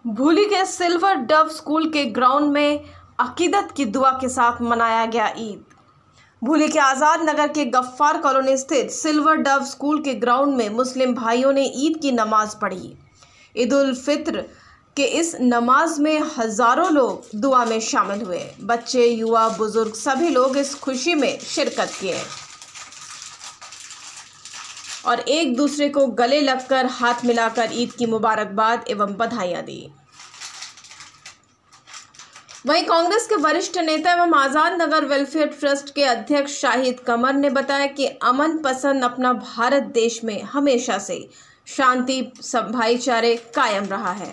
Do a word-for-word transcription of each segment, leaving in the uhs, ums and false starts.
भूली के silver dove school के ग्राउंड में अकीदत की दुआ के साथ मनाया गया ईद। भूली के आज़ाद नगर के गफ्फार कॉलोनी स्थित सिल्वर डव स्कूल के ग्राउंड में मुस्लिम भाइयों ने ईद की नमाज पढ़ी। ईद उल फित्र के इस नमाज में हज़ारों लोग दुआ में शामिल हुए। बच्चे, युवा, बुजुर्ग सभी लोग इस खुशी में शिरकत किए और एक दूसरे को गले लगकर हाथ मिलाकर ईद की मुबारकबाद एवं बधाइयां दी। वहीं कांग्रेस के वरिष्ठ नेता एवं आज़ाद नगर वेलफेयर ट्रस्ट के अध्यक्ष शाहिद कमर ने बताया कि अमन पसंद अपना भारत देश में हमेशा से शांति, सब भाईचारे कायम रहा है।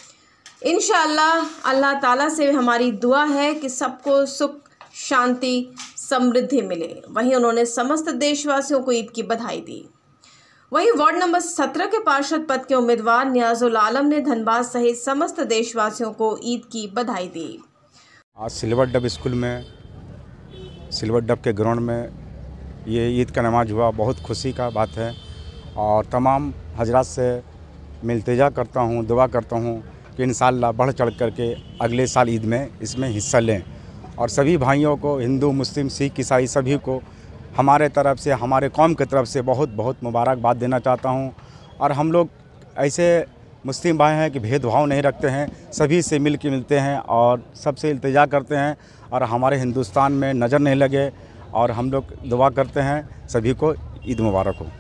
इंशाअल्लाह अल्लाह ताला से हमारी दुआ है कि सबको सुख, शांति, समृद्धि मिले। वहीं उन्होंने समस्त देशवासियों को ईद की बधाई दी। वहीं वार्ड नंबर सत्रह के पार्षद पद के उम्मीदवार नियाजुल आलम ने धनबाद सहित समस्त देशवासियों को ईद की बधाई दी। आज सिल्वर डब स्कूल में, सिल्वर डब के ग्राउंड में ये ईद का नमाज हुआ। बहुत खुशी का बात है और तमाम हजरात से मैं इल्तिजा करता हूँ, दुआ करता हूँ कि इंशाअल्लाह बढ़ चढ़ करके अगले साल ईद में इसमें हिस्सा लें। और सभी भाइयों को, हिंदू, मुस्लिम, सिख, ईसाई सभी को हमारे तरफ से, हमारे कौम की तरफ से बहुत बहुत मुबारकबाद देना चाहता हूँ। और हम लोग ऐसे मुस्लिम भाई हैं कि भेदभाव नहीं रखते हैं, सभी से मिल के मिलते हैं और सबसे इल्तिजा करते हैं और हमारे हिंदुस्तान में नज़र नहीं लगे। और हम लोग दुआ करते हैं सभी को ईद मुबारक हो।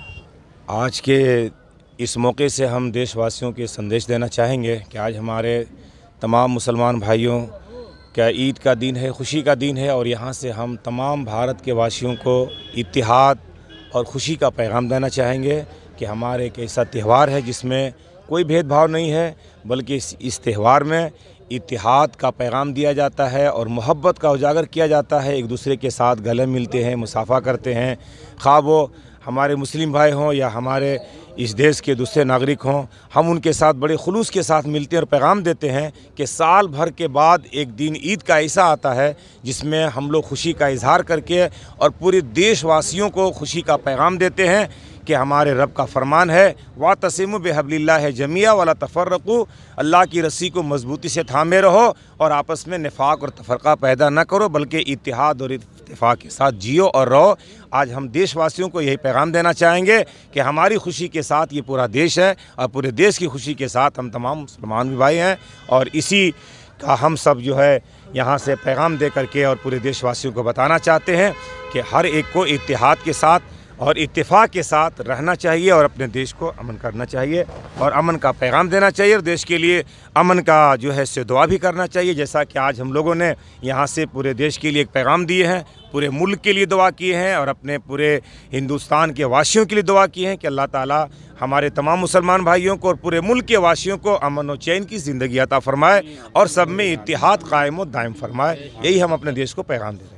आज के इस मौके से हम देशवासियों के संदेश देना चाहेंगे कि आज हमारे तमाम मुसलमान भाइयों का ईद का दिन है, खुशी का दिन है और यहाँ से हम तमाम भारत के वासियों को इत्तिहाद और खुशी का पैगाम देना चाहेंगे कि हमारे एक ऐसा त्यौहार है जिसमें कोई भेदभाव नहीं है, बल्कि इस, इस त्यौहार में इत्तिहाद का पैगाम दिया जाता है और मोहब्बत का उजागर किया जाता है। एक दूसरे के साथ गले मिलते हैं, मुसाफा करते हैं, खा वो हमारे मुस्लिम भाई हों या हमारे इस देश के दूसरे नागरिक हों, हम उनके साथ बड़े खुलूस के साथ मिलते हैं और पैगाम देते हैं कि साल भर के बाद एक दिन ईद का ऐसा आता है जिसमें हम लोग खुशी का इजहार करके और पूरे देशवासियों को खुशी का पैगाम देते हैं कि हमारे रब का फरमान है, वातसिमु बिहब्लिल्लाहि जमिया वला तफर्रकू, अल्लाह की रस्सी को मजबूती से थामे रहो और आपस में निफाक और तफरका पैदा न करो, बल्कि इत्तिहाद और इत्तिफाक के साथ जियो और रहो। आज हम देशवासियों को यही पैगाम देना चाहेंगे कि हमारी खुशी के साथ ये पूरा देश है और पूरे देश की खुशी के साथ हम तमाम मुसलमान भी भाई हैं। और इसी का हम सब जो है यहाँ से पैगाम दे करके और पूरे देशवासियों को बताना चाहते हैं कि हर एक को इत्तिहाद के साथ और इत्तेफाक के साथ रहना चाहिए और अपने देश को अमन करना चाहिए और अमन का पैगाम देना चाहिए और देश के लिए अमन का जो है से दुआ भी करना चाहिए। जैसा कि आज हम लोगों ने यहाँ से पूरे देश के लिए एक पैगाम दिए हैं, पूरे मुल्क के लिए दुआ किए हैं और अपने पूरे हिंदुस्तान के वासियों के लिए दुआ किए हैं कि अल्लाह ताला हमारे तमाम मुसलमान भाइयों को और पूरे मुल्क के वासियों को अमन और चैन की ज़िंदगी अता फरमाए और सब में इत्तिहाद कायम व दायम फरमाए। यही हम अपने देश को पैगाम दे रहे हैं।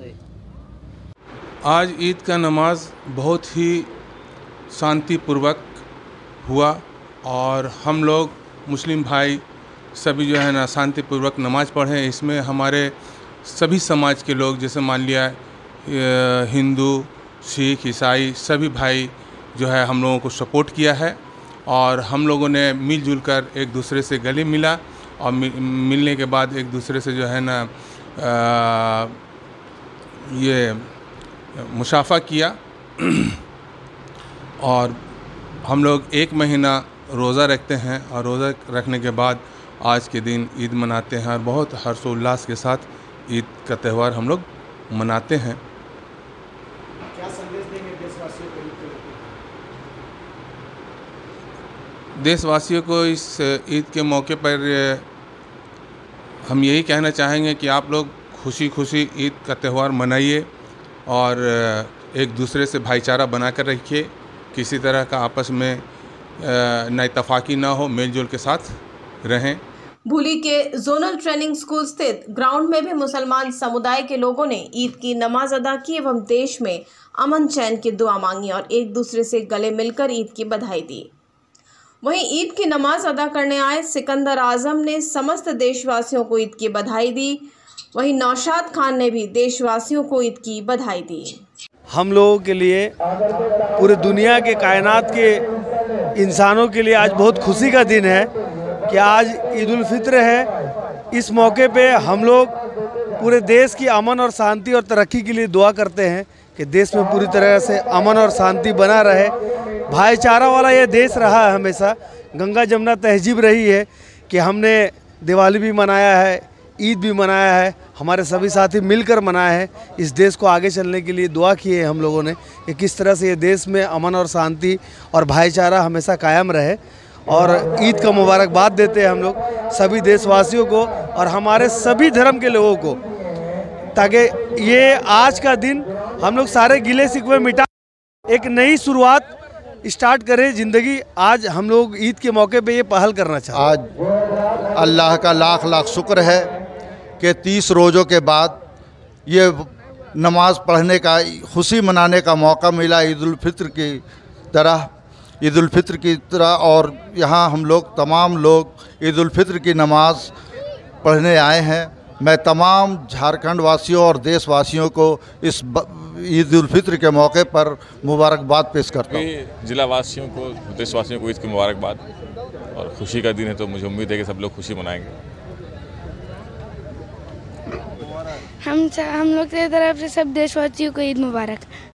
आज ईद का नमाज बहुत ही शांतिपूर्वक हुआ और हम लोग मुस्लिम भाई सभी जो है ना शांतिपूर्वक नमाज पढ़े। इसमें हमारे सभी समाज के लोग, जैसे मान लिया हिंदू, सिख, ईसाई सभी भाई जो है हम लोगों को सपोर्ट किया है और हम लोगों ने मिलजुल कर एक दूसरे से गले मिला और मिलने के बाद एक दूसरे से जो है ना आ, ये मुसाफा किया और हम लोग एक महीना रोज़ा रखते हैं और रोज़ा रखने के बाद आज के दिन ईद मनाते हैं और बहुत हर्षोल्लास के साथ ईद का त्यौहार हम लोग मनाते हैं। क्या संदेश देंगे देशवासियों को? देशवासियों को इस ईद के मौके पर हम यही कहना चाहेंगे कि आप लोग खुशी खुशी ईद का त्यौहार मनाइए और एक दूसरे से भाईचारा बनाकर रखिए, किसी तरह का आपस में नाइतफाकी ना हो, मेलजोल के साथ रहें। भूली के जोनल ट्रेनिंग स्कूल स्थित ग्राउंड में भी मुसलमान समुदाय के लोगों ने ईद की नमाज अदा की एवं देश में अमन चैन की दुआ मांगी और एक दूसरे से गले मिलकर ईद की बधाई दी। वहीं ईद की नमाज अदा करने आए सिकंदर आजम ने समस्त देशवासियों को ईद की बधाई दी। वहीं नौशाद खान ने भी देशवासियों को ईद की बधाई दी। हम लोगों के लिए, पूरे दुनिया के, कायनात के इंसानों के लिए आज बहुत खुशी का दिन है कि आज ईद उल फित्र है। इस मौके पे हम लोग पूरे देश की अमन और शांति और तरक्की के लिए दुआ करते हैं कि देश में पूरी तरह से अमन और शांति बना रहे। भाईचारा वाला ये देश रहा है हमेशा। गंगा जमुना तहजीब रही है कि हमने दिवाली भी मनाया है, ईद भी मनाया है, हमारे सभी साथी मिलकर मनाया है। इस देश को आगे चलने के लिए दुआ की है हम लोगों ने कि किस तरह से ये देश में अमन और शांति और भाईचारा हमेशा कायम रहे। और ईद का मुबारकबाद देते हैं हम लोग सभी देशवासियों को और हमारे सभी धर्म के लोगों को, ताकि ये आज का दिन हम लोग सारे गिले शिकवे मिटा एक नई शुरुआत स्टार्ट करें ज़िंदगी। आज हम लोग ईद के मौके पे ये पहल करना चाहते हैं। आज अल्लाह का लाख लाख शुक्र है कि तीस रोज़ों के बाद ये नमाज़ पढ़ने का, खुशी मनाने का मौका मिला ईद उल फित्र की तरह ईद उल फित्र की तरह और यहाँ हम लोग तमाम लोग ईद उल फित्र की नमाज़ पढ़ने आए हैं। मैं तमाम झारखंड वासियों और देशवासियों को इस ईद उल फित्र के मौके पर मुबारकबाद पेश करता हूँ। जिला वासियों को, देशवासियों को ईद की मुबारकबाद और खुशी का दिन है, तो मुझे उम्मीद है कि सब लोग खुशी मनाएंगे। हम हम लोग की तरफ से सब देशवासियों को ईद मुबारक।